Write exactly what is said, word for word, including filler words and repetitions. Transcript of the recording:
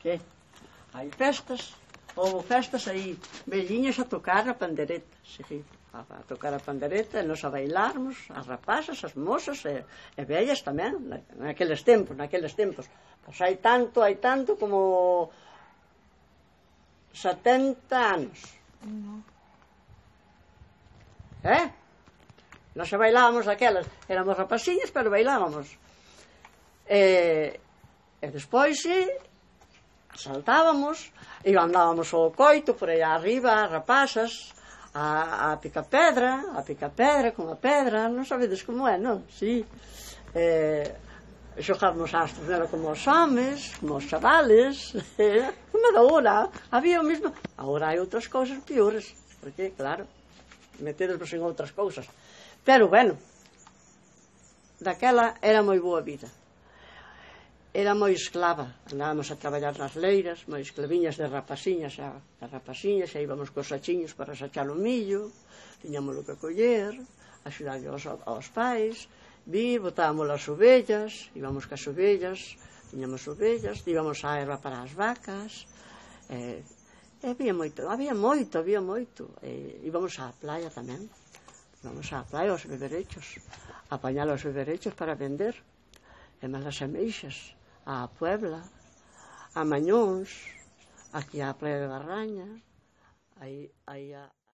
Sí. Hai festas, houve festas aí, velliñas a tocar a pandereta, sí, a, a tocar a pandereta, e nos a bailarmos, as rapazas, as mozas, e, e vellas tamén, naqueles tempos, naqueles tempos. Pois hai tanto, hai tanto como setenta anos. No. Eh? Nos a bailábamos aquelas, éramos rapaciñas, pero bailábamos. E, e despois, sí, saltábamos, e andábamos ao coito, por aí arriba, as rapazas, a, a picapedra, a picapedra, con a pedra, non sabedes como é, non? Sí. E, xogamos astros, era como os homes, como os chavales, como da hora, había o mismo. Agora hai outras cousas piores, porque, claro, metedesvos en outras cousas. Pero, bueno, daquela era moi boa vida. Era moi esclava, andábamos a traballar nas leiras, moi esclaviñas de rapaciñas a, a rapaciñas, e íbamos cos sachiños para sachar o millo, tiñamos o que coller, axudarlle aos, aos pais, vir, botábamos as ovellas, íbamos cas ovellas, tiñamos ovellas, íbamos á erva para as vacas, e, e había moito, había moito, había moito, e íbamos á playa tamén, íbamos á playa aos beberechos, a apañar os beberechos para vender, e máis as ameixas, a Puebla, a Mañóns, aquí á Praia de Barraña, aí, aí a...